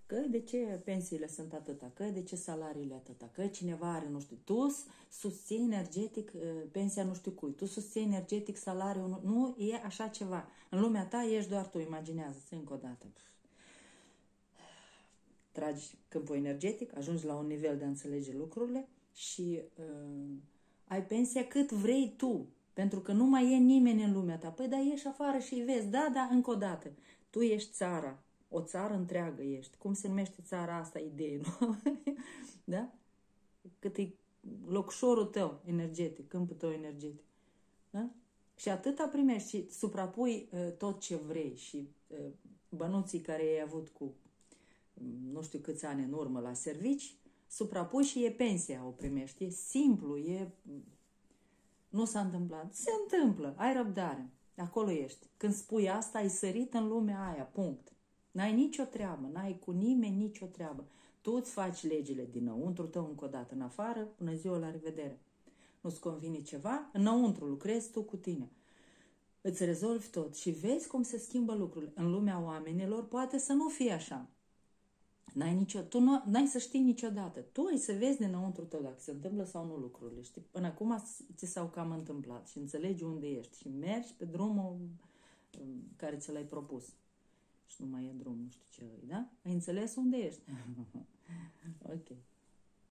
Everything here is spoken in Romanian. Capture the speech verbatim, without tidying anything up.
Că de ce pensiile sunt atâta, că de ce salariile atâta, că cineva are nu știu, tu susții energetic pensia nu știu cui, tu susții energetic salariul, nu, nu e așa ceva. În lumea ta ești doar tu, imaginează-ți încă o dată. Tragi câmpul energetic, ajungi la un nivel de a înțelege lucrurile și uh, ai pensia cât vrei tu, pentru că nu mai e nimeni în lumea ta. Păi da, ieși afară și vezi, da, da, încă o dată, tu ești țara. O țară întreagă ești. Cum se numește țara asta? Idee, nu? Da? Cât e locșorul tău energetic, câmpul tău energetic. Da? Și atâta primești și suprapui uh, tot ce vrei și uh, bănuții care ai avut cu nu știu câți ani în urmă la servici, suprapui și e pensia o primești. E simplu, e... Nu s-a întâmplat. Se întâmplă. Ai răbdare. Acolo ești. Când spui asta, ai sărit în lumea aia. Punct. N-ai nicio treabă, n-ai cu nimeni nicio treabă. Tu îți faci legile dinăuntru tău încă o dată, în afară, bună ziua, la revedere. Nu-ți convine ceva, înăuntru lucrezi tu cu tine. Îți rezolvi tot și vezi cum se schimbă lucrurile. În lumea oamenilor poate să nu fie așa. N-ai, nicio, tu nu, n-ai să știi niciodată. Tu ai să vezi dinăuntru tău dacă se întâmplă sau nu lucrurile. Știi? Până acum ți s-au cam întâmplat și înțelegi unde ești și mergi pe drumul care ți l-ai propus. Și nu mai e drum, nu știu ce, da? Ai înțeles unde ești? Ok.